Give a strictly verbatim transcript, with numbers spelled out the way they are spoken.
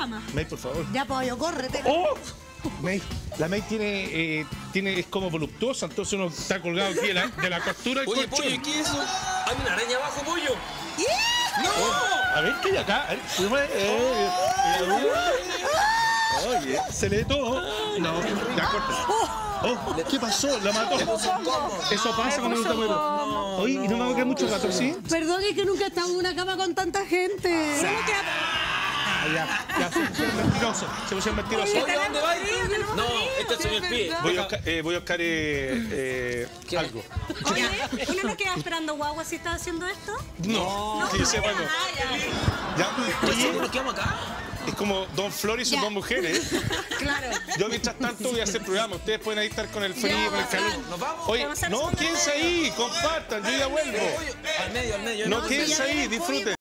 cama. May, por favor. Ya, pollo, córrete. ¡Oh! May, la May tiene, eh, tiene, es como voluptuosa, entonces uno está colgado aquí de la, de la costura del Oye, colchón. pollo, ¿qué es eso? Hay una araña abajo, pollo. ¡Yeah! Oh, a ver, ¿qué hay acá? A ver, sube, eh, eh, Oye, se le todo. No, ya corta. Oh, ¿qué pasó? La mató. Eso pasa cuando uno está muy... Oye, ¿y no me va a quedar mucho rato así? Perdón, es que nunca he estado en una cama con tanta gente. Solo queda... Ah, ya, ya, se pusieron mentirosos. Se pusieron mentirosos. Oye, ¿dónde va? No, este es el pie. Voy a buscar, eh, voy a buscar eh, eh, algo. Oye, ¿y no nos queda esperando guagua si estás haciendo esto? No, que yo sepa, no. Ah, ya. Ya, Oye, oye, ¿nos quedamos acá? es como Don Flor y sus Ya. dos mujeres. Claro. Yo mientras tanto voy a hacer programa. Ustedes pueden ahí estar con el frío, Ya, con el calor. ¿nos vamos? Oye, Vamos a hacer no, segunda quédense media. ahí, compartan, yo ya vuelvo. Pollo, al medio, al medio. No, no, quédense ya ahí, viene el pollo. disfruten.